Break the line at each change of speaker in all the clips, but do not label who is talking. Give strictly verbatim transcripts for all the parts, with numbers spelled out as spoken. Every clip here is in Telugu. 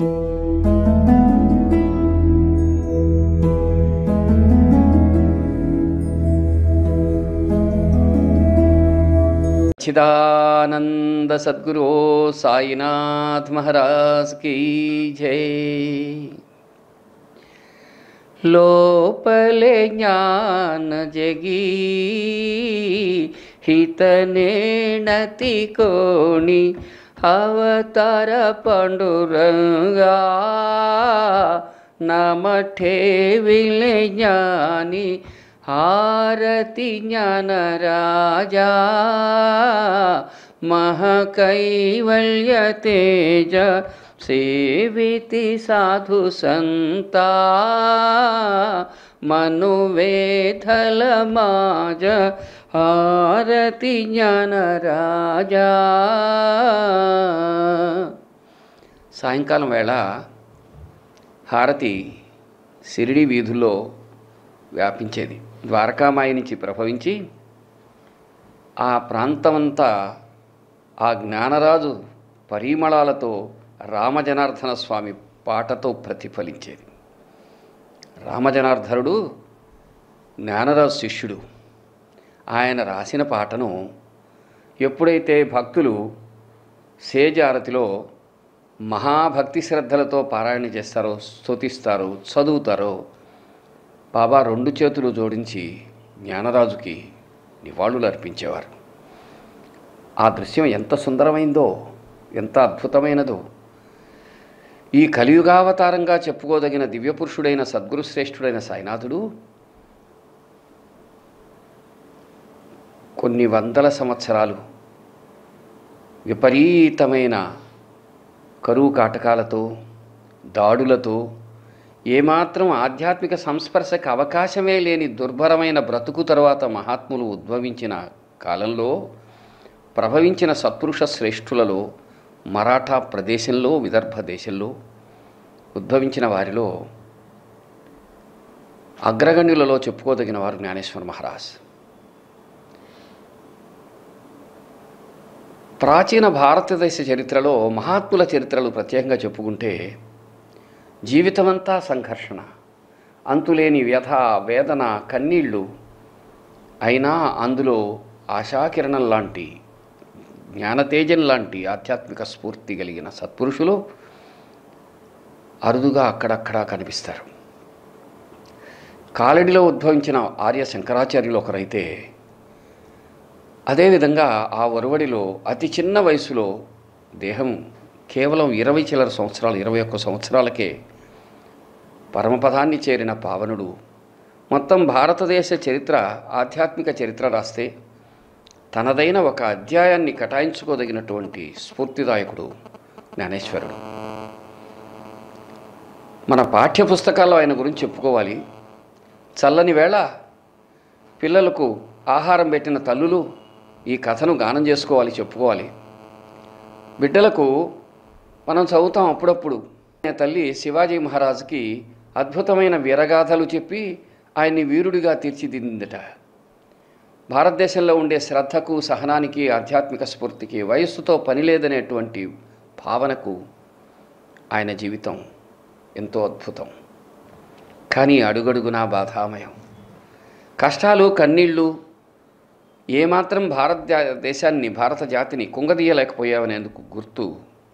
चिदानंद सद्गुरु साईनाथ महाराज की जय। लोपले ज्ञान जगी हितने नति कोणी अवतार पांडुरंगा नमठे विले ज्ञानी आरती ज्ञान राजा महाकैवल्य तेज सेविति साधु संता मनुवेधल माज आरती ज्ञान राजा। సాయంకాలం వేళ హారతి సిరిడి వీధుల్లో వ్యాపించేది. ద్వారకామాయి నుంచి ప్రభవించి ఆ ప్రాంతమంతా ఆ జ్ఞానరాజు పరిమళాలతో రామజనార్దన స్వామి పాటతో ప్రతిఫలించేది. రామజనార్దనుడు జ్ఞానరాజు శిష్యుడు. ఆయన రాసిన పాటను ఎప్పుడైతే భక్తులు సేజారతిలో మహాభక్తి శ్రద్ధలతో పారాయణ చేస్తారో, స్తుతిస్తారో, చదువుతారో, బాబా రెండు చేతులు జోడించి జ్ఞానరాజుకి నివాళులు అర్పించేవారు. ఆ దృశ్యం ఎంత సుందరమైందో, ఎంత అద్భుతమైనదో. ఈ కలియుగావతారంగా చెప్పుకోదగిన దివ్యపురుషుడైన సద్గురు శ్రేష్ఠుడైన సాయినాథుడు కొన్ని వందల సంవత్సరాలు విపరీతమైన కరువు కాటకాలతో, దాడులతో, ఏమాత్రం ఆధ్యాత్మిక సంస్పర్శకు అవకాశమే లేని దుర్భరమైన బ్రతుకు తరువాత మహాత్ములు ఉద్భవించిన కాలంలో ప్రభవించిన సత్పురుష శ్రేష్ఠులలో మరాఠా ప్రదేశంలో, విదర్భ దేశంలో ఉద్భవించిన వారిలో అగ్రగణ్యులలో చెప్పుకోదగిన వారు జ్ఞానేశ్వర మహారాజ్. ప్రాచీన భారతదేశ చరిత్రలో మహాత్ముల చరిత్రలు ప్రత్యేకంగా చెప్పుకుంటే జీవితమంతా సంఘర్షణ, అంతులేని వ్యధ, వేదన, కన్నీళ్ళు, అయినా అందులో ఆశాకిరణం లాంటి, జ్ఞానతేజం లాంటి ఆధ్యాత్మిక స్ఫూర్తి కలిగిన సత్పురుషులు అరుదుగా అక్కడక్కడా కనిపిస్తారు. కాలడిలో ఉద్భవించిన ఆర్య శంకరాచార్యులు ఒకరైతే, అదేవిధంగా ఆ ఒరవడిలో అతి చిన్న వయసులో దేహం కేవలం ఇరవై చిల్లర సంవత్సరాలు, ఇరవై ఒక్క సంవత్సరాలకే పరమపదాన్ని చేరిన పావనుడు మొత్తం భారతదేశ చరిత్ర, ఆధ్యాత్మిక చరిత్ర రాస్తే తనదైన ఒక అధ్యాయాన్ని కటాయించుకోదగినటువంటి స్ఫూర్తిదాయకుడు జ్ఞానేశ్వరుడు. మన పాఠ్యపుస్తకాల్లో ఆయన గురించి చెప్పుకోవాలి. చల్లని వేళ పిల్లలకు ఆహారం పెట్టిన తల్లులు ఈ కథను గానం చేసుకోవాలి, చెప్పుకోవాలి. బిడ్డలకు మనం చదువుతాం అప్పుడప్పుడు. తల్లి శివాజీ మహారాజుకి అద్భుతమైన వీరగాథలు చెప్పి ఆయన్ని వీరుడిగా తీర్చిదిద్దిందట. భారతదేశంలో ఉండే శ్రద్ధకు, సహనానికి, ఆధ్యాత్మిక స్ఫూర్తికి వయస్సుతో పని లేదనేటువంటి భావనకు ఆయన జీవితం ఎంతో అద్భుతం. కానీ అడుగడుగునా బాధామయం. కష్టాలు, కన్నీళ్ళు ఏమాత్రం భారతదేశాన్ని, భారత జాతిని కుంగదీయలేకపోయావనేందుకు గుర్తు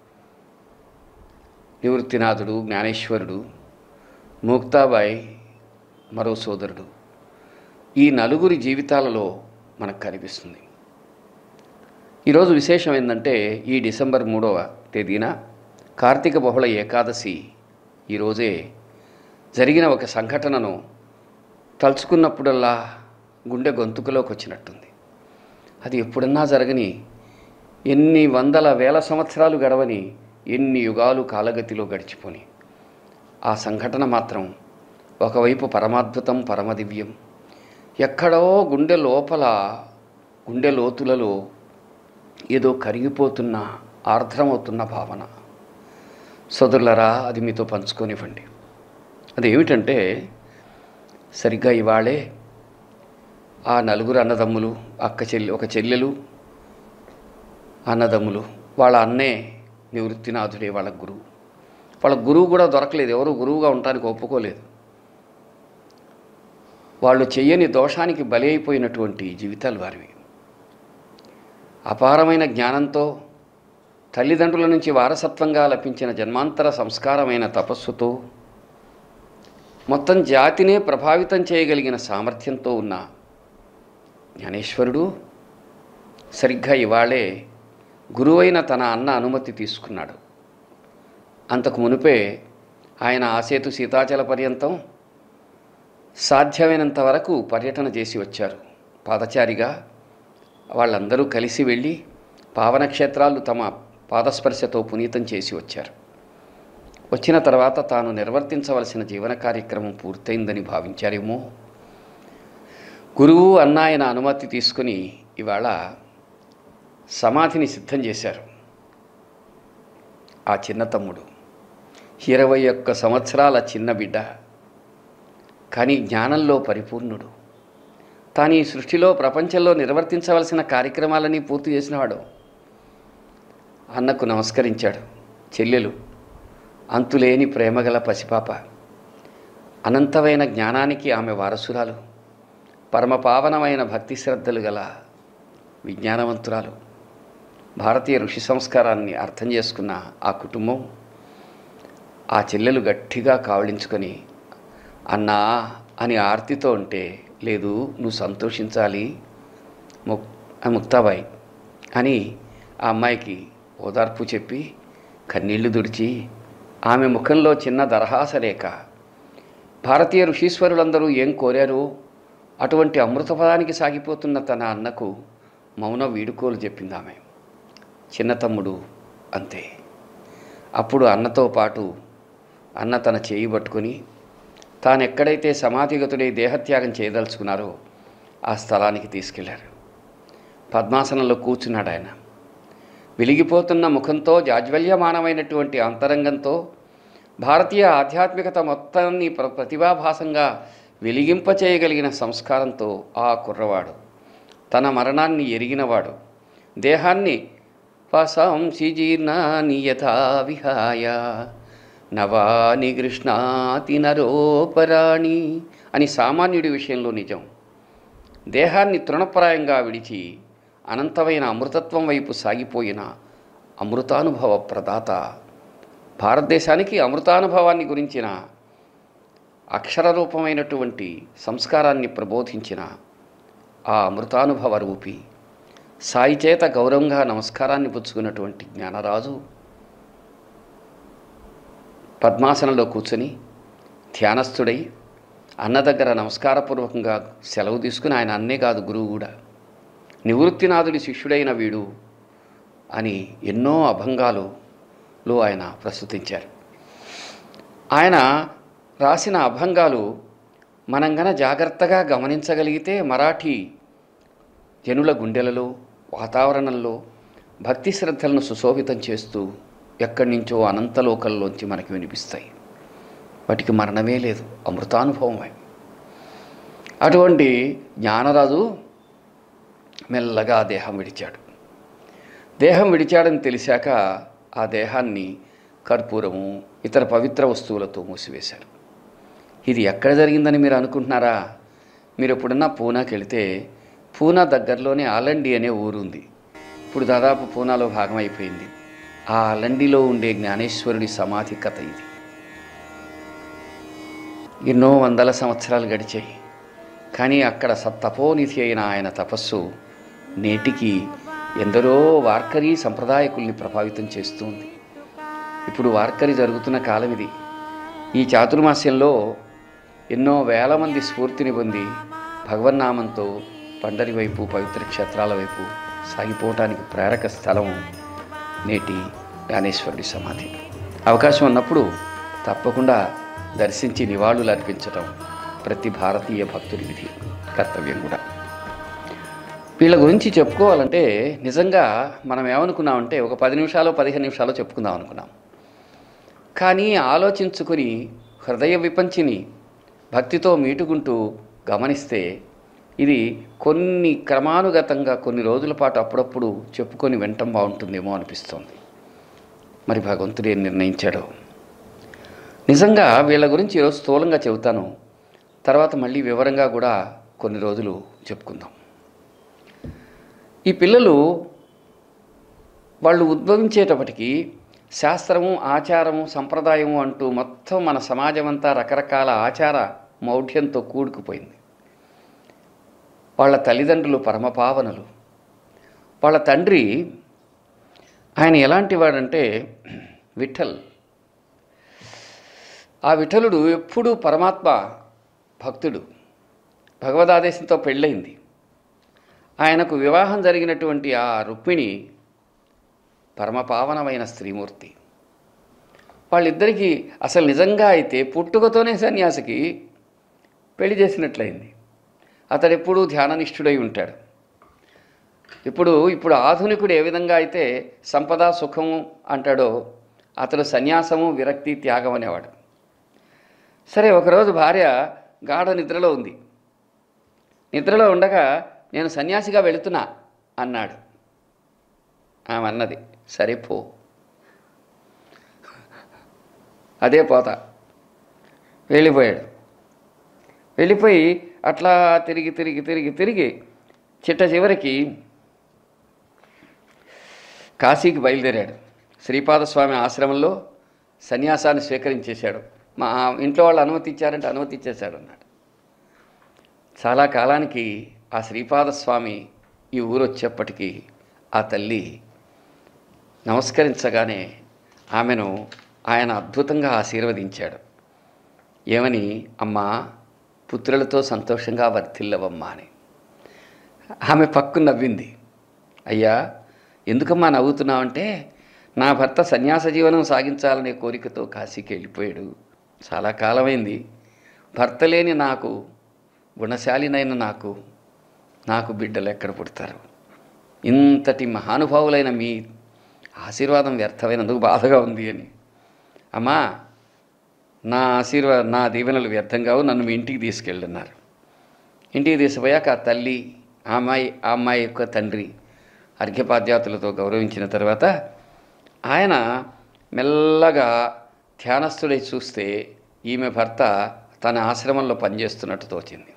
నివృత్తినాథుడు, జ్ఞానేశ్వరుడు, ముక్తాబాయ్, మరో సోదరుడు. ఈ నలుగురి జీవితాలలో మనకు కనిపిస్తుంది. ఈరోజు విశేషం ఏంటంటే, ఈ డిసెంబర్ మూడవ తేదీన కార్తీక బహుళ ఏకాదశి ఈరోజే జరిగిన ఒక సంఘటనను తలుచుకున్నప్పుడల్లా గుండె గొంతుకులోకి వచ్చినట్టుంది. అది ఎప్పుడన్నా జరగని, ఎన్ని వందల వేల సంవత్సరాలు గడవని, ఎన్ని యుగాలు కాలగతిలో గడిచిపోని ఆ సంఘటన మాత్రం ఒకవైపు పరమాద్భుతం, పరమదివ్యం, ఎక్కడో గుండె లోపల, గుండె లోతులలో ఏదో కరిగిపోతున్న, ఆర్ద్రమవుతున్న భావన. సోదరులరా, అది మీతో పంచుకొనివ్వండి. అదేమిటంటే, సరిగ్గా ఇవాళే ఆ నలుగురు అన్నదమ్ములు, అక్క చెల్లి, ఒక చెల్లెలు, అన్నదమ్ములు, వాళ్ళ అన్నే నివృత్తినాథుడే వాళ్ళ గురువు. వాళ్ళ గురువు కూడా దొరకలేదు, ఎవరు గురువుగా ఉండటానికి ఒప్పుకోలేదు. వాళ్ళు చెయ్యని దోషానికి బలి అయిపోయినటువంటి జీవితాలు వారివి. అపారమైన జ్ఞానంతో తల్లిదండ్రుల నుంచి వారసత్వంగా లభించిన జన్మాంతర సంస్కారమైన తపస్సుతో మొత్తం జాతినే ప్రభావితం చేయగలిగిన సామర్థ్యంతో ఉన్న జ్ఞానేశ్వరుడు సరిగ్గా ఇవాళే గురువైన తన అన్న అనుమతి తీసుకున్నాడు. అంతకు మునుపే ఆయన ఆసేతు సీతాచల పర్యంతం సాధ్యమైనంత వరకు పర్యటన చేసి వచ్చారు. పాదచారిగా వాళ్ళందరూ కలిసి వెళ్ళి పావన క్షేత్రాలు తమ పాదస్పర్శతో పునీతం చేసి వచ్చారు. వచ్చిన తర్వాత తాను నిర్వర్తించవలసిన జీవన కార్యక్రమం పూర్తయిందని భావించారేమో. గురువు అన్న ఆయన అనుమతి తీసుకుని ఇవాళ సమాధిని సిద్ధం చేశారు. ఆ చిన్న తమ్ముడు ఇరవై ఒక్క సంవత్సరాల చిన్న బిడ్డ, కానీ జ్ఞానంలో పరిపూర్ణుడు. తాను ఈ సృష్టిలో ప్రపంచంలో నిర్వర్తించవలసిన కార్యక్రమాలని పూర్తి చేసినవాడు. అన్నకు నమస్కరించాడు. చెల్లెలు అంతులేని ప్రేమగల పసిపాప, అనంతమైన జ్ఞానానికి ఆమె వారసురాలు, పరమపావనమైన భక్తి శ్రద్ధలు గల విజ్ఞానవంతురాలు. భారతీయ ఋషి సంస్కారాన్ని అర్థం చేసుకున్న ఆ కుటుంబం ఆ చెల్లెలు గట్టిగా కావలించుకొని అన్నా అని ఆర్తితో ఉంటే, లేదు నువ్వు సంతోషించాలి ముక్ ముక్తాబాయి అని ఆ అమ్మాయికి ఓదార్పు చెప్పి కన్నీళ్లు దుడిచి ఆమె ముఖంలో చిన్న దరహాస రేఖ, భారతీయ ఋషీశ్వరులందరూ ఏం కోరారో అటువంటి అమృతపదానికి సాగిపోతున్న తన అన్నకు మౌన వీడుకోలు చెప్పింది ఆమె. చిన్న తమ్ముడు అంతే. అప్పుడు అన్నతో పాటు అన్న తన చేయి పట్టుకొని తాను ఎక్కడైతే సమాధిగతుడై దేహత్యాగం చేయదలుచుకున్నారో ఆ స్థలానికి తీసుకెళ్లారు. పద్మాసనంలో కూర్చున్నాడు ఆయన. వెలిగిపోతున్న ముఖంతో జాజ్వల్యమానమైనటువంటి అంతరంగంతో భారతీయ ఆధ్యాత్మికత మొత్తాన్ని ప్ర ప్రతిభాభాసంగా వెలిగింపచేయగలిగిన సంస్కారంతో ఆ కుర్రవాడు తన మరణాన్ని ఎరిగినవాడు దేహాన్ని పసాంసి జీర్ణాని యథా విహాయ నవాని కృష్ణాతి నరోపరాణి అని సామాన్యుడి విషయంలో నిజం. దేహాన్ని తృణప్రాయంగా విడిచి అనంతమైన అమృతత్వం వైపు సాగిపోయిన అమృతానుభవ ప్రదాత, భారతదేశానికి అమృతానుభవాన్ని గురించిన అక్షరరూపమైనటువంటి సంస్కారాన్ని ప్రబోధించిన ఆ అమృతానుభవ రూపి సాయి చేత గౌరవంగా నమస్కారాన్ని పుచ్చుకున్నటువంటి జ్ఞానరాజు పద్మాసనంలో కూర్చొని ధ్యానస్థుడై అన్న దగ్గర నమస్కారపూర్వకంగా సెలవు తీసుకుని, ఆయన అన్నే కాదు గురువు కూడా, నివృత్తినాథుడి శిష్యుడైన వీడు అని ఎన్నో అభంగాలులో ఆయన ప్రస్తుతించారు. ఆయన రాసిన అభంగాలు మనం గన జాగ్రత్తగా గమనించగలిగితే మరాఠీ జనుల గుండెలలో వాతావరణంలో భక్తి శ్రద్ధలను సుశోభితం చేస్తూ ఎక్కడి నుంచో అనంతలోకల్లోంచి మనకి వినిపిస్తాయి. వాటికి మరణమే లేదు, అమృతానుభవమే. అటువంటి జ్ఞానరాజు మెల్లగా దేహం విడిచాడు. దేహం విడిచాడని తెలిసాక ఆ దేహాన్ని కర్పూరము ఇతర పవిత్ర వస్తువులతో మూసివేశారు. ఇది ఎక్కడ జరిగిందని మీరు అనుకుంటున్నారా? మీరు ఎప్పుడన్నా పూనాకి వెళితే పూనా దగ్గరలోనే ఆలండి అనే ఊరుంది. ఇప్పుడు దాదాపు పూనాలో భాగం అయిపోయింది. ఆ ఆలండిలో ఉండే జ్ఞానేశ్వరుడి సమాధి కథ ఇది. ఎన్నో వందల సంవత్సరాలు గడిచాయి, కానీ అక్కడ సత్తపోనిధి అయిన ఆయన తపస్సు నేటికి ఎందరో వార్కరీ సంప్రదాయకుల్ని ప్రభావితం చేస్తుంది. ఇప్పుడు వార్కరీ జరుగుతున్న కాలం ఇది. ఈ చాతుర్మాస్యంలో ఎన్నో వేల మంది స్ఫూర్తిని పొంది భగవన్నామంతో పండరి వైపు పవిత్ర క్షేత్రాల వైపు సాగిపోవటానికి ప్రేరక స్థలం నేటి జ్ఞానేశ్వరుడి సమాధి. అవకాశం ఉన్నప్పుడు తప్పకుండా దర్శించి నివాళులు అర్పించటం ప్రతి భారతీయ భక్తుడి విధి, కర్తవ్యం కూడా. వీళ్ళ గురించి చెప్పుకోవాలంటే నిజంగా మనం ఏమనుకున్నామంటే ఒక పది నిమిషాలు పదిహేను నిమిషాలు చెప్పుకుందాం అనుకున్నాం. కానీ ఆలోచించుకుని హృదయ విపంచిని భక్తితో మీటుకుంటూ గమనిస్తే ఇది కొన్ని క్రమానుగతంగా కొన్ని రోజుల పాటు అప్పుడప్పుడు చెప్పుకొని వినటం బాగుంటుందేమో అనిపిస్తోంది. మరి భగవంతుడు ఏం నిర్ణయించాడో నిజంగా వీళ్ళ గురించి ఈరోజు స్థూలంగా చెబుతాను, తర్వాత మళ్ళీ వివరంగా కూడా కొన్ని రోజులు చెప్పుకుందాం. ఈ పిల్లలు వాళ్ళు ఉద్భవించేటప్పటికీ శాస్త్రము, ఆచారము, సంప్రదాయము అంటూ మొత్తం మన సమాజం అంతా రకరకాల ఆచార మౌఢ్యంతో కూడుకుపోయింది. వాళ్ళ తల్లిదండ్రులు పరమపావనులు. వాళ్ళ తండ్రి ఆయన ఎలాంటి వాడంటే విఠల్. ఆ విఠలుడు ఎప్పుడూ పరమాత్మ భక్తుడు. భగవదాదేశంతో పెళ్ళయింది. ఆయనకు వివాహం జరిగినటువంటి ఆ రుక్మిణి పరమపావనమైన స్త్రీమూర్తి. వాళ్ళిద్దరికీ అసలు నిజంగా అయితే పుట్టుకతోనే సన్యాసికి పెళ్లి చేసినట్లయింది. అతడు ఎప్పుడూ ధ్యాననిష్ఠుడై ఉంటాడు. ఇప్పుడు ఇప్పుడు ఆధునికుడు ఏ విధంగా అయితే సంపద సుఖము అంటాడో అతడు సన్యాసము, విరక్తి, త్యాగం అనేవాడు. సరే, ఒకరోజు భార్య గాఢ నిద్రలో ఉంది. నిద్రలో ఉండగా నేను సన్యాసిగా వెళుతున్నా అన్నాడు. ఆమె అన్నది, సరే పో, అదే పోతా. వెళ్ళిపోయాడు. వెళ్ళిపోయి అట్లా తిరిగి తిరిగి తిరిగి తిరిగి చిట్ట చివరికి కాశీకి బయలుదేరాడు. శ్రీపాదస్వామి ఆశ్రమంలో సన్యాసాన్ని స్వీకరించేశాడు. మా ఇంట్లో వాళ్ళు అనుమతి ఇచ్చారంటే అనుమతి ఇచ్చేశాడు అన్నాడు. చాలా కాలానికి ఆ శ్రీపాదస్వామి ఈ ఊరు వచ్చేప్పటికీ ఆ తల్లి నమస్కరించగానే ఆమెను ఆయన అద్భుతంగా ఆశీర్వదించాడు. ఏమని, అమ్మా పుత్రులతో సంతోషంగా వర్ధిల్లవమ్మా అని. ఆమె పక్కు నవ్వింది. అయ్యా ఎందుకమ్మా నవ్వుతున్నావంటే, నా భర్త సన్యాస జీవనం సాగించాలనే కోరికతో కాశీకి వెళ్ళిపోయాడు. చాలా కాలమైంది. భర్త లేని నాకు, గుణశాలినైన నాకు నాకు బిడ్డలు ఎక్కడ పుడతారు? ఇంతటి మహానుభావులైన మీ ఆశీర్వాదం వ్యర్థమైనందుకు బాధగా ఉంది అని. అమ్మా నా ఆశీర్వాద నా దీవెనలు వ్యర్థం కావు, నన్ను మీ ఇంటికి తీసుకెళ్ళున్నారు. ఇంటికి తీసుకుపోయాక ఆ తల్లి, ఆ అమ్మాయి ఆ అమ్మాయి యొక్క తండ్రి అర్ఘ్యపాద్యాతులతో గౌరవించిన తర్వాత ఆయన మెల్లగా ధ్యానస్థుడై చూస్తే ఈమె భర్త తన ఆశ్రమంలో పనిచేస్తున్నట్టు తోచింది.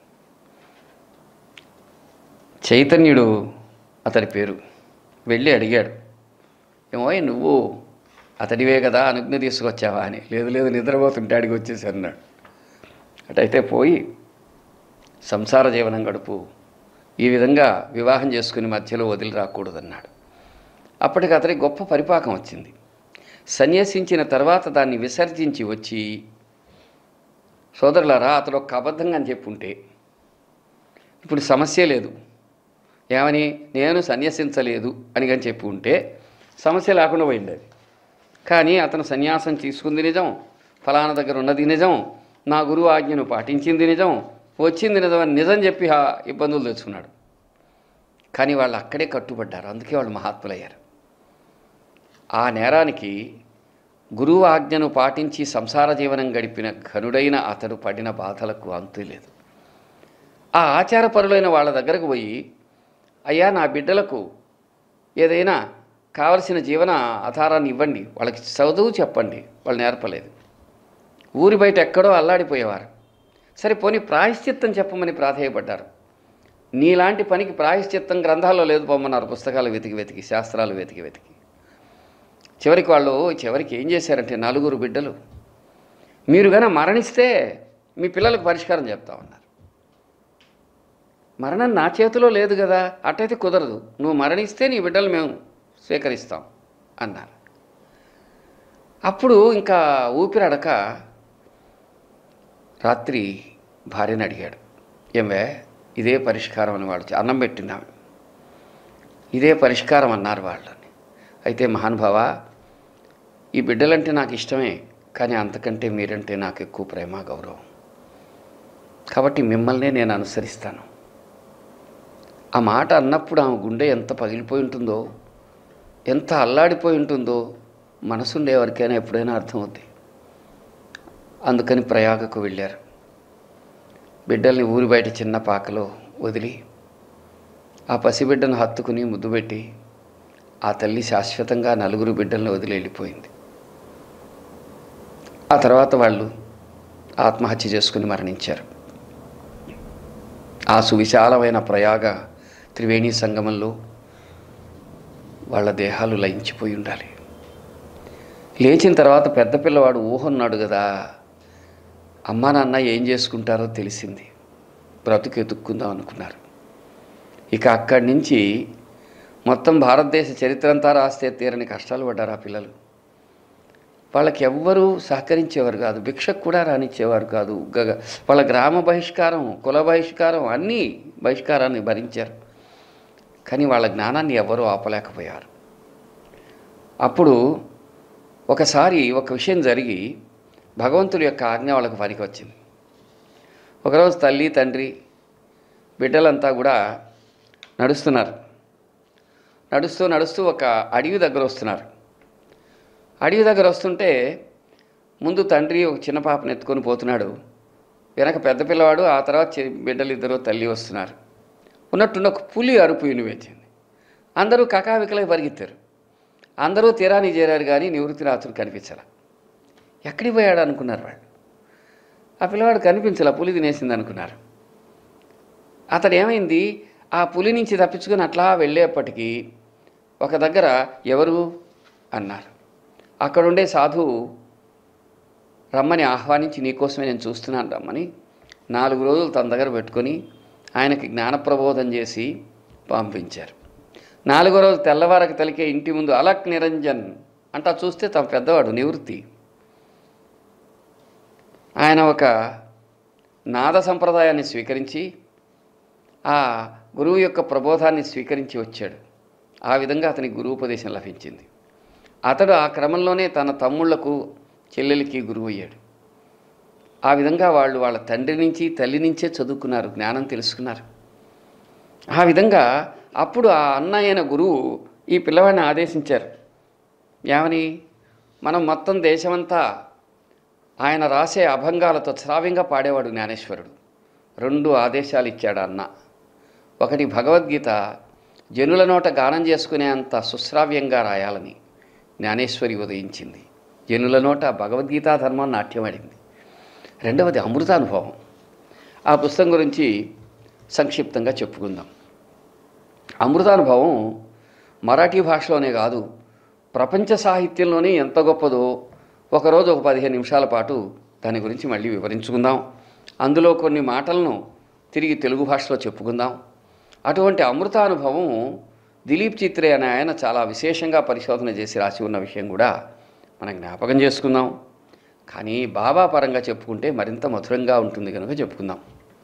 చైతన్యుడు అతడి పేరు. వెళ్ళి అడిగాడు, ఏమో నువ్వు అతడివే కదా, అనుజ్ఞ తీసుకొచ్చావా అని. లేదు లేదు, నిద్రపోతుంటే అడిగి వచ్చేసి అన్నాడు. అటైతే పోయి సంసార జీవనం గడుపు, ఈ విధంగా వివాహం చేసుకుని మధ్యలో వదిలి రాకూడదన్నాడు. అప్పటికి అతనికి గొప్ప పరిపాకం వచ్చింది. సన్యసించిన తర్వాత దాన్ని విసర్జించి వచ్చి, సోదరులారా అతడు ఒక అబద్ధంగా అని చెప్పుంటే ఇప్పుడు సమస్య లేదు. ఏమని, నేను సన్యసించలేదు అని కానీ చెప్పి ఉంటే సమస్య లేకుండా పోయింది అది. కానీ అతను సన్యాసం తీసుకుంది నిజం, ఫలానా దగ్గర ఉన్నది నిజం, నా గురువు ఆజ్ఞను పాటించింది నిజం, వచ్చింది నిజం అని నిజం చెప్పి ఆ ఇబ్బందులు తెచ్చుకున్నాడు. కానీ వాళ్ళు అక్కడే కట్టుబడ్డారు. అందుకే వాళ్ళు మహాత్ములయ్యారు. ఆ నేరానికి గురువు ఆజ్ఞను పాటించి సంసార జీవనం గడిపిన ఘనుడైన అతడు పడిన బాధలకు అంతు లేదు. ఆ ఆచారపరులైన వాళ్ళ దగ్గరకు పోయి, అయ్యా నా బిడ్డలకు ఏదైనా కావలసిన జీవన ఆధారాన్ని ఇవ్వండి, వాళ్ళకి చదువు చెప్పండి, వాళ్ళు నేర్పలేదు. ఊరి బయట ఎక్కడో అల్లాడిపోయేవారు. సరే పోనీ ప్రాయశ్చిత్తం చెప్పమని ప్రాధేయపడ్డారు. నీలాంటి పనికి ప్రాయశ్చిత్తం గ్రంథాల్లో లేదు పొమ్మన్నారు. పుస్తకాలు వెతికి వెతికి, శాస్త్రాలు వెతికి వెతికి చివరికి వాళ్ళు చివరికి ఏం చేశారంటే, నలుగురు బిడ్డలు, మీరు కానీ మరణిస్తే మీ పిల్లలకు పరిష్కారం చెప్తామన్నారు. మరణం నా చేతిలో లేదు కదా, అట్టయితే కుదరదు, నువ్వు మరణిస్తే నీ బిడ్డలు మేము స్వీకరిస్తాం అన్నారు. అప్పుడు ఇంకా ఊపిరడక రాత్రి భార్యను అడిగాడు, ఏమే ఇదే పరిష్కారం అని వాళ్ళు అన్నం పెట్టినాము, ఇదే పరిష్కారం అన్నారు వాళ్ళని. అయితే మహానుభావ, ఈ బిడ్డలంటే నాకు ఇష్టమే, కానీ అంతకంటే మీరంటే నాకు ఎక్కువ ప్రేమ గౌరవం, కాబట్టి మిమ్మల్నే నేను అనుసరిస్తాను. ఆ మాట అన్నప్పుడు ఆమె గుండె ఎంత పగిలిపోయి ఉంటుందో, ఎంత అల్లాడిపోయి ఉంటుందో మనసుండే ఎవరికైనా ఎప్పుడైనా అర్థమవుద్ది. అందుకని ప్రయాగకు వెళ్ళారు. బిడ్డల్ని ఊరి బయట చిన్న పాకలో వదిలి ఆ పసిబిడ్డను హత్తుకుని ముద్దు పెట్టి ఆ తల్లి శాశ్వతంగా నలుగురు బిడ్డలను వదిలి వెళ్ళిపోయింది. ఆ తర్వాత వాళ్ళు ఆత్మహత్య చేసుకుని మరణించారు. ఆ సువిశాలమైన ప్రయాగ త్రివేణి సంగమంలో వాళ్ళ దేహాలు లయించిపోయి ఉండాలి. లేచిన తర్వాత పెద్ద పిల్లవాడు ఊహన్నాడు కదా, అమ్మా నాన్న ఏం చేసుకుంటారో తెలిసింది, బ్రతుకు ఎతుక్కుందాం అనుకున్నారు. ఇక అక్కడి నుంచి మొత్తం భారతదేశ చరిత్ర అంతా రాస్తే తీరని కష్టాలు పడ్డారు ఆ పిల్లలు. వాళ్ళకి ఎవ్వరూ సహకరించేవారు కాదు, భిక్షకు కూడా రానిచ్చేవారు కాదు. గగ వాళ్ళ గ్రామ బహిష్కారం, కుల బహిష్కారం, అన్నీ బహిష్కారాన్ని భరించారు. కానీ వాళ్ళ జ్ఞానాన్ని ఎవరూ ఆపలేకపోయారు. అప్పుడు ఒకసారి ఒక విషయం జరిగి భగవంతుడి యొక్క ఆజ్ఞ వాళ్ళకు పనికి వచ్చింది. ఒకరోజు తల్లి తండ్రి బిడ్డలంతా కూడా నడుస్తున్నారు. నడుస్తూ నడుస్తూ ఒక అడవి దగ్గర వస్తున్నారు. అడవి దగ్గర వస్తుంటే ముందు తండ్రి ఒక చిన్న పాపను ఎత్తుకొని పోతున్నాడు, వెనక పెద్ద పిల్లవాడు, ఆ తర్వాత బిడ్డలు ఇద్దరు తల్లి వస్తున్నారు. ఉన్నట్టున్న ఒక పులి అరుపు వినిపించింది. అందరూ కకావికలై పరిగెత్తారు. అందరూ తీరానికి చేరారు, కానీ నివృత్తినాథుడు కనిపించాల. ఎక్కడికి పోయాడు అనుకున్నారు వాళ్ళు. ఆ పిల్లవాడు కనిపించాల, పులి తినేసింది అనుకున్నారు. అతడు ఏమైంది, ఆ పులి నుంచి తప్పించుకొని అట్లా వెళ్ళేప్పటికీ ఒక దగ్గర ఎవరు అన్నారు. అక్కడుండే సాధువు రమ్మని ఆహ్వానించి, నీకోసమే నేను చూస్తున్నాను రమ్మని నాలుగు రోజులు తన దగ్గర పెట్టుకొని ఆయనకి జ్ఞానప్రబోధం చేసి పంపించారు. నాలుగో రోజు తెల్లవారకు తలికే ఇంటి ముందు అలక్ నిరంజన్ అంటా చూస్తే తమ పెద్దవాడు నివృత్తి. ఆయన ఒక నాద సంప్రదాయాన్ని స్వీకరించి ఆ గురువు యొక్క ప్రబోధాన్ని స్వీకరించి వచ్చాడు. ఆ విధంగా అతనికి గురువుపదేశం లభించింది. అతడు ఆ క్రమంలోనే తన తమ్ముళ్లకు చెల్లెలికి గురువు అయ్యాడు. ఆ విధంగా వాళ్ళు వాళ్ళ తండ్రి నుంచి తల్లి నుంచే చదువుకున్నారు, జ్ఞానం తెలుసుకున్నారు. ఆ విధంగా అప్పుడు ఆ అన్నయ్యన గురువు ఈ పిల్లవాడిని ఆదేశించారు. ఏమని, మనం మొత్తం దేశమంతా ఆయన రాసే అభంగాలతో శ్రావ్యంగా పాడేవాడు జ్ఞానేశ్వరుడు. రెండు ఆదేశాలు ఇచ్చాడు అన్న. ఒకటి, భగవద్గీత జనుల నోట గానం చేసుకునే అంత సుశ్రావ్యంగా రాయాలని జ్ఞానేశ్వరి ఉదయించింది. జనుల నోట భగవద్గీతా ధర్మం నాట్యమాడింది. రెండవది అమృతానుభవం. ఆ పుస్తకం గురించి సంక్షిప్తంగా చెప్పుకుందాం. అమృతానుభవం మరాఠీ భాషలోనే కాదు, ప్రపంచ సాహిత్యంలోనే ఎంత గొప్పదో ఒకరోజు ఒక పదిహేను నిమిషాల పాటు దాని గురించి మళ్ళీ వివరించుకుందాం. అందులో కొన్ని మాటలను తిరిగి తెలుగు భాషలో చెప్పుకుందాం. అటువంటి అమృతానుభవం దిలీప్ చిత్రే అనే ఆయన చాలా విశేషంగా పరిశోధన చేసి రాసి ఉన్న విషయం కూడా మనం జ్ఞాపకం చేసుకుందాం. కానీ బాబా పరంగా చెప్పుకుంటే మరింత మధురంగా ఉంటుంది కనుక చెప్పుకుందాం.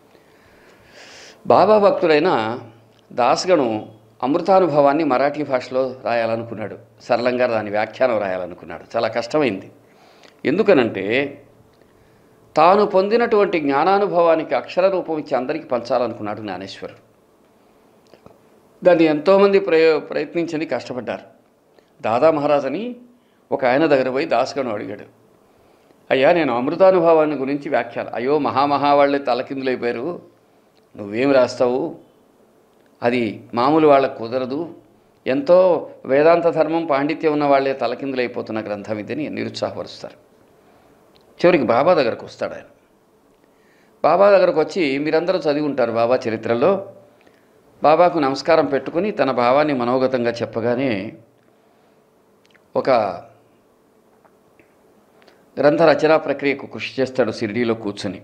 బాబా భక్తుడైన దాస్గణు అమృతానుభవాన్ని మరాఠీ భాషలో రాయాలనుకున్నాడు. సరళంగా దాని వ్యాఖ్యానం రాయాలనుకున్నాడు. చాలా కష్టమైంది. ఎందుకనంటే తాను పొందినటువంటి జ్ఞానానుభవానికి అక్షర రూపం ఇచ్చి అందరికీ పంచాలనుకున్నాడు జ్ఞానేశ్వరుడు. దాన్ని ఎంతోమంది ప్రయో ప్రయత్నించని కష్టపడ్డారు. దాదా మహారాజ్ అని ఒక ఆయన దగ్గర పోయి దాస్గణు అడిగాడు, అయ్యా నేను అమృతానుభవాన్ని గురించి వ్యాఖ్యానం, అయ్యో మహామహా వాళ్ళే తలకిందులైపోయారు, నువ్వేం రాస్తావు, అది మామూలు వాళ్ళకు కుదరదు, ఎంతో వేదాంత ధర్మం పాండిత్యం ఉన్న వాళ్ళే తలకిందులైపోతున్న గ్రంథం ఇదని నిరుత్సాహపరుస్తారు. చివరికి బాబా దగ్గరకు వస్తాడు ఆయన. బాబా దగ్గరకు వచ్చి, మీరందరూ చదివి ఉంటారు బాబా చరిత్రలో, బాబాకు నమస్కారం పెట్టుకుని తన భావాన్ని మనోగతంగా చెప్పగానే ఒక గ్రంథ రచనా ప్రక్రియకు కృషి చేస్తాడు షిరిడీలో కూర్చొని.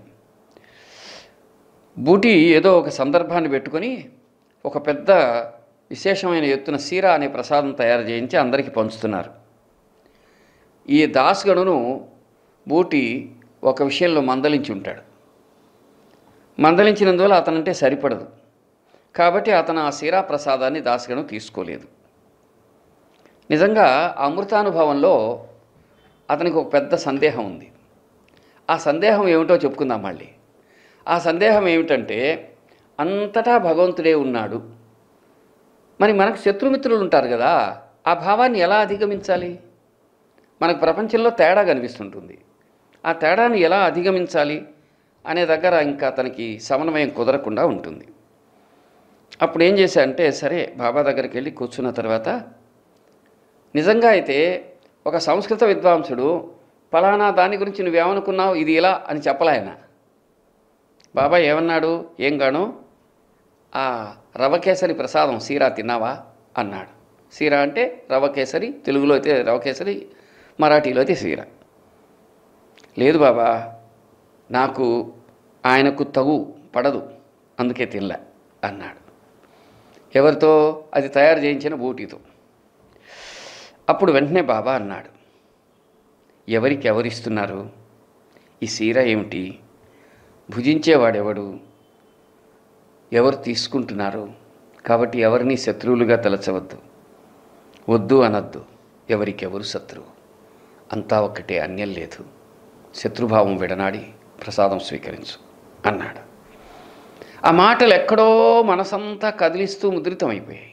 బూటి ఏదో ఒక సందర్భాన్ని పెట్టుకొని ఒక పెద్ద విశేషమైన ఎత్తున సీరా అనే ప్రసాదం తయారు చేయించి అందరికీ పంచుతున్నారు. ఈ దాస్గణును బూటి ఒక విషయంలో మందలించి ఉంటాడు. మందలించినందువల్ల అతనంటే సరిపడదు. కాబట్టి అతను ఆ సీరా ప్రసాదాన్ని దాస్గణు తీసుకోలేదు. నిజంగా అమృతానుభవంలో అతనికి ఒక పెద్ద సందేహం ఉంది. ఆ సందేహం ఏమిటో చెప్పుకుందాం మళ్ళీ. ఆ సందేహం ఏమిటంటే, అంతటా భగవంతుడే ఉన్నాడు, మరి మనకు శత్రుమిత్రులు ఉంటారు కదా, ఆ భావాన్ని ఎలా అధిగమించాలి? మనకు ప్రపంచంలో తేడా కనిపిస్తుంటుంది. ఆ తేడాన్ని ఎలా అధిగమించాలి అనే దగ్గర ఇంకా అతనికి సమన్వయం కుదరకుండా ఉంటుంది. అప్పుడు ఏం చేశా అంటే, సరే బాబా దగ్గరికి వెళ్ళి కూర్చున్న తర్వాత, నిజంగా అయితే ఒక సంస్కృత విద్వాంసుడు ఫలానా దాని గురించి నువ్వేమనుకున్నావు ఇది ఇలా అని చెప్పలాయన. బాబా ఏమన్నాడు, ఏం గాను ఆ రవకేసరి ప్రసాదం సీరా తిన్నావా అన్నాడు. సీరా అంటే రవకేసరి, తెలుగులో అయితే రవకేసరి, మరాఠీలో అయితే సీరా. లేదు బాబా, నాకు ఆయనకు తగు పడదు, అందుకే తినలే అన్నాడు. ఎవరితో? అది తయారు చేయించిన బూటీతో. అప్పుడు వెంటనే బాబా అన్నాడు, ఎవరికి ఎవరిస్తున్నారు ఈ సీర ఏమిటి, భుజించేవాడెవడు, ఎవరు తీసుకుంటున్నారు, కాబట్టి ఎవరిని శత్రువులుగా తలచవద్దు, వద్దు అనద్దు, ఎవరికెవరు శత్రువు, అంతా ఒక్కటే, అన్యం లేదు, శత్రుభావం విడనాడి ప్రసాదం స్వీకరించు అన్నాడు. ఆ మాటలు ఎక్కడో మనసంతా కదిలిస్తూ ముద్రితమైపోయాయి.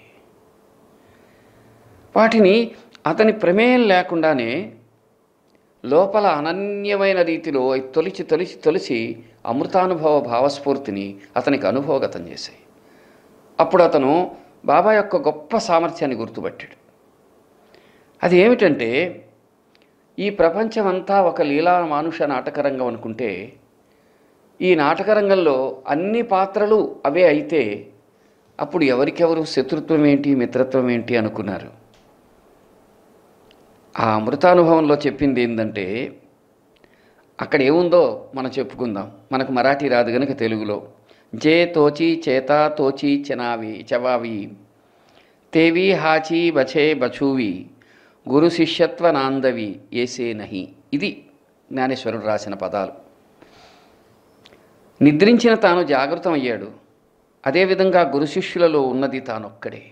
వాటిని అతని ప్రమేయం లేకుండానే లోపల అనన్యమైన రీతిలో తొలిచి తొలిచి తొలిచి అమృతానుభవ భావస్ఫూర్తిని అతనికి అనుభవగతం చేశాయి. అప్పుడు అతను బాబా యొక్క గొప్ప సామర్థ్యాన్ని గుర్తుపట్టాడు. అది ఏమిటంటే, ఈ ప్రపంచమంతా ఒక లీలా మానుష నాటకరంగం అనుకుంటే, ఈ నాటకరంగంలో అన్ని పాత్రలు అవే అయితే అప్పుడు ఎవరికెవరు శత్రుత్వం ఏంటి, మిత్రత్వం ఏంటి అనుకున్నారు. ఆ అమృతానుభవంలో చెప్పింది ఏంటంటే, అక్కడ ఏముందో మనం చెప్పుకుందాం. మనకు మరాఠీ రాదు గనుక తెలుగులో, జే తోచి చేత తోచి చెనావి చవావి తేవి హాచి బచే బచూవి గురు శిష్యత్వ నాందవి ఏసే నహి. ఇది జ్ఞానేశ్వరుడు రాసిన పదాలు. నిద్రించిన తాను జాగృతం అయ్యాడు, అదేవిధంగా గురు శిష్యులలో ఉన్నది తానొక్కడే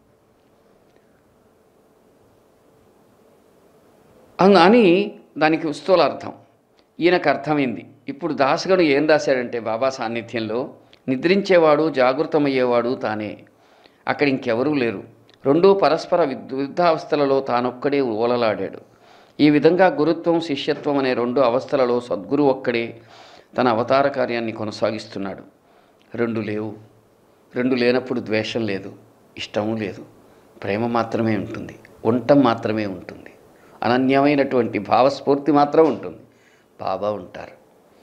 అని దానికి స్థూలార్థం. ఈయనకు అర్థమైంది. ఇప్పుడు దాసగను ఏం రాశాడంటే, బాబా సాన్నిధ్యంలో నిద్రించేవాడు జాగృతమయ్యేవాడు తానే, అక్కడ ఇంకెవరూ లేరు, రెండూ పరస్పర విరుద్ధావస్థలలో తానొక్కడే ఓలలాడాడు. ఈ విధంగా గురుత్వం శిష్యత్వం అనే రెండు అవస్థలలో సద్గురు ఒక్కడే తన అవతార కార్యాన్ని కొనసాగిస్తున్నాడు. రెండు లేవు. రెండు లేనప్పుడు ద్వేషం లేదు, ఇష్టము లేదు, ప్రేమ మాత్రమే ఉంటుంది, ఉండటం మాత్రమే ఉంటుంది, అనన్యమైనటువంటి భావస్ఫూర్తి మాత్రం ఉంటుంది. బాబా ఉంటారు.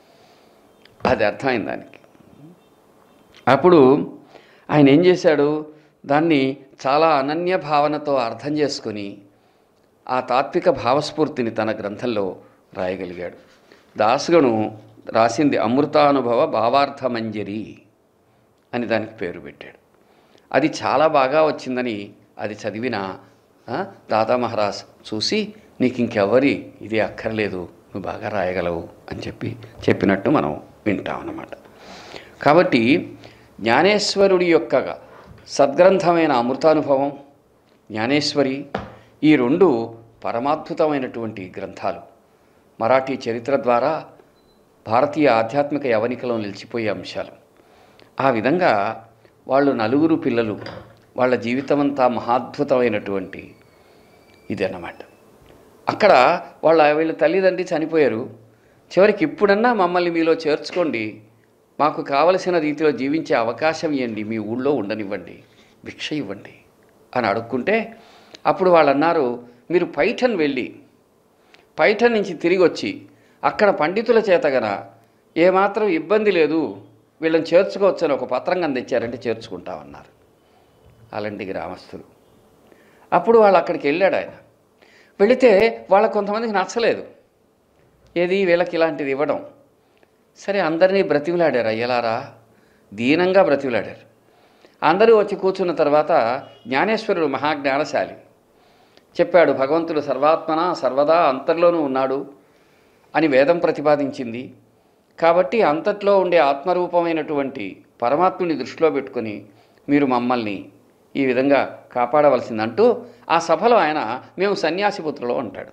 అది అర్థమైంది దానికి. అప్పుడు ఆయన ఏం చేశాడు, దాన్ని చాలా అనన్య భావనతో అర్థం చేసుకొని ఆ తాత్విక భావస్ఫూర్తిని తన గ్రంథంలో రాయగలిగాడు. దాసగను రాసింది అమృతానుభవ భావార్థమంజరి అని దానికి పేరు పెట్టాడు. అది చాలా బాగా వచ్చిందని అది చదివిన దాదా మహారాజ్ చూసి, నీకు ఇంకెవరి ఇది అక్కర్లేదు, నువ్వు బాగా రాయగలవు అని చెప్పి చెప్పినట్టు మనం వింటామన్నమాట. కాబట్టి జ్ఞానేశ్వరుడి యొక్క సద్గ్రంథమైన అమృతానుభవం, జ్ఞానేశ్వరి, ఈ రెండు పరమాద్భుతమైనటువంటి గ్రంథాలు. మరాఠీ చరిత్ర ద్వారా భారతీయ ఆధ్యాత్మిక యవనికలో నిలిచిపోయే అంశాలు. ఆ విధంగా వాళ్ళు నలుగురు పిల్లలు, వాళ్ళ జీవితమంతా మహాద్భుతమైనటువంటి ఇది అన్నమాట. అక్కడ వాళ్ళ వీళ్ళ తల్లిదండ్రి చనిపోయారు. చివరికి ఇప్పుడన్నా మమ్మల్ని మీలో చేర్చుకోండి, మాకు కావలసిన రీతిలో జీవించే అవకాశం ఇవ్వండి, మీ ఊళ్ళో ఉండనివ్వండి, భిక్ష ఇవ్వండి అని అడుక్కుంటే, అప్పుడు వాళ్ళు అన్నారు, మీరు పైఠన్ వెళ్ళి పైఠన్ నుంచి తిరిగి వచ్చి అక్కడ పండితుల చేతగన ఏమాత్రం ఇబ్బంది లేదు, వీళ్ళని చేర్చుకోవచ్చని ఒక పత్రంగా తెచ్చారంటే చేర్చుకుంటామన్నారు అలాంటి గ్రామస్తులు. అప్పుడు వాళ్ళు అక్కడికి వెళ్ళాడు ఆయన. వెళితే వాళ్ళకు కొంతమందికి నచ్చలేదు, ఏది వీళ్ళకి ఇలాంటిది ఇవ్వడం. సరే అందరినీ బ్రతిమలాడారు, అయ్యలారా దీనంగా బ్రతిమలాడారు. అందరూ వచ్చి కూర్చున్న తర్వాత జ్ఞానేశ్వరుడు మహాజ్ఞానశాలి చెప్పాడు, భగవంతుడు సర్వాత్మన సర్వదా అంతర్లోనూ ఉన్నాడు అని వేదం ప్రతిపాదించింది. కాబట్టి అంతట్లో ఉండే ఆత్మరూపమైనటువంటి పరమాత్ముని దృష్టిలో పెట్టుకొని మీరు మమ్మల్ని ఈ విధంగా కాపాడవలసిందంటూ ఆ సభలో ఆయన మేము సన్యాసి పుత్రులు అంటాడు.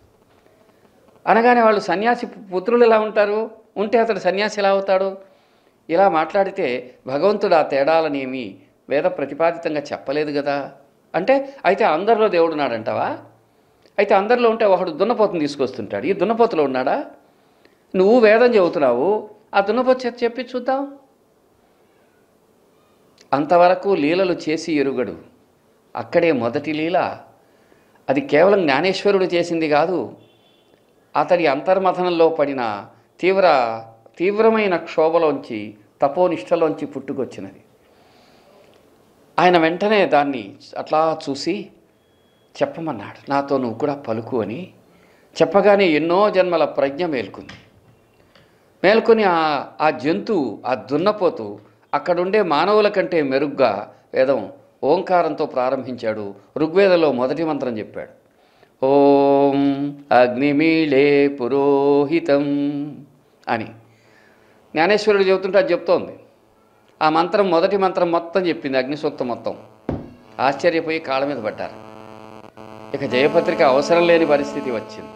అనగానే వాళ్ళు సన్యాసి పుత్రులు ఎలా ఉంటారు, ఉంటే అతడు సన్యాసి ఎలా అవుతాడు? ఇలా మాట్లాడితే భగవంతుడు ఆ తేడాలనేమి వేద ప్రతిపాదితంగా చెప్పలేదు కదా అంటే, అయితే అందరిలో దేవుడు ఉన్నాడంటావా? అయితే అందరిలో ఉంటే ఒకడు దున్నపోతుని తీసుకొస్తుంటాడు, ఈ దున్నపోతులో ఉన్నాడా? నువ్వు వేదం చెబుతున్నావు, ఆ దున్నపోతు చేత చెప్పి చూద్దాం. అంతవరకు లీలలు చేసి ఎరుగడు, అక్కడే మొదటి లీల. అది కేవలం జ్ఞానేశ్వరుడు చేసింది కాదు, అతడి అంతర్మథనంలో పడిన తీవ్ర తీవ్రమైన క్షోభలోంచి తపోనిష్టలోంచి పుట్టుకొచ్చినది. ఆయన వెంటనే దాన్ని అట్లా చూసి చెప్పమన్నాడు, నాతో నువ్వు కూడా పలుకు అని. చెప్పగానే ఎన్నో జన్మల ప్రజ్ఞ మేల్కొంది. మేల్కొని ఆ ఆ జంతువు, ఆ దున్నపోతు అక్కడుండే మానవుల కంటే మెరుగ్గా వేదం ఓంకారంతో ప్రారంభించాడు. ఋగ్వేదంలో మొదటి మంత్రం చెప్పాడు, ఓం అగ్నిమీళే పురోహితం అని. జ్ఞానేశ్వరుడు చెబుతుంటే అది చెప్తోంది. ఆ మంత్రం మొదటి మంత్రం మొత్తం చెప్పింది, అగ్నిసూక్తం మొత్తం. ఆశ్చర్యపోయి కాళ్ళ మీద పడ్డారు. ఇక జయపత్రిక అవసరం లేని పరిస్థితి వచ్చింది.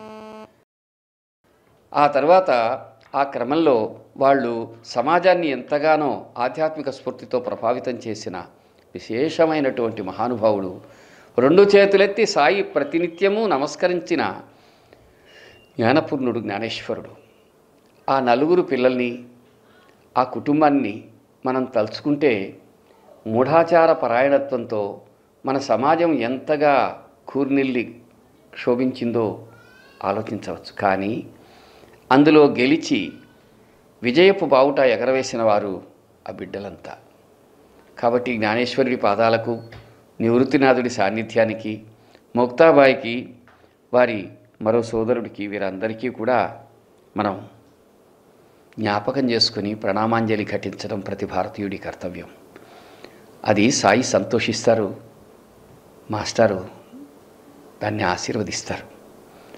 ఆ తర్వాత ఆ క్రమంలో వాళ్ళు సమాజాన్ని ఎంతగానో ఆధ్యాత్మిక స్ఫూర్తితో ప్రభావితం చేసిన విశేషమైనటువంటి మహానుభావుడు, రెండు చేతులెత్తి సాయి ప్రతినిత్యము నమస్కరించిన జ్ఞానపూర్ణుడు జ్ఞానేశ్వరుడు. ఆ నలుగురు పిల్లల్ని, ఆ కుటుంబాన్ని మనం తలుచుకుంటే మూఢాచార పరాయణత్వంతో మన సమాజం ఎంతగా కూర్నిల్లి క్షోభించిందో ఆలోచించవచ్చు. కానీ అందులో గెలిచి విజయపు బావుట ఎగరవేసిన వారు ఆ బిడ్డలంతా. కాబట్టి జ్ఞానేశ్వరుడి పాదాలకు, నివృత్తినాథుడి సాన్నిధ్యానికి, ముక్తాబాయికి, వారి మరో సోదరుడికి, వీరందరికీ కూడా మనం జ్ఞాపకం చేసుకుని ప్రణామాంజలి ఘటించడం ప్రతి భారతీయుడి కర్తవ్యం. అది సాయి సంతోషిస్తారు, మాస్టారు దాన్ని ఆశీర్వదిస్తారు.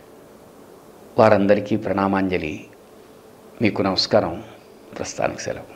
వారందరికీ ప్రణామాంజలి. మీకు నమస్కారం. ప్రస్తుతానికి సెలవు.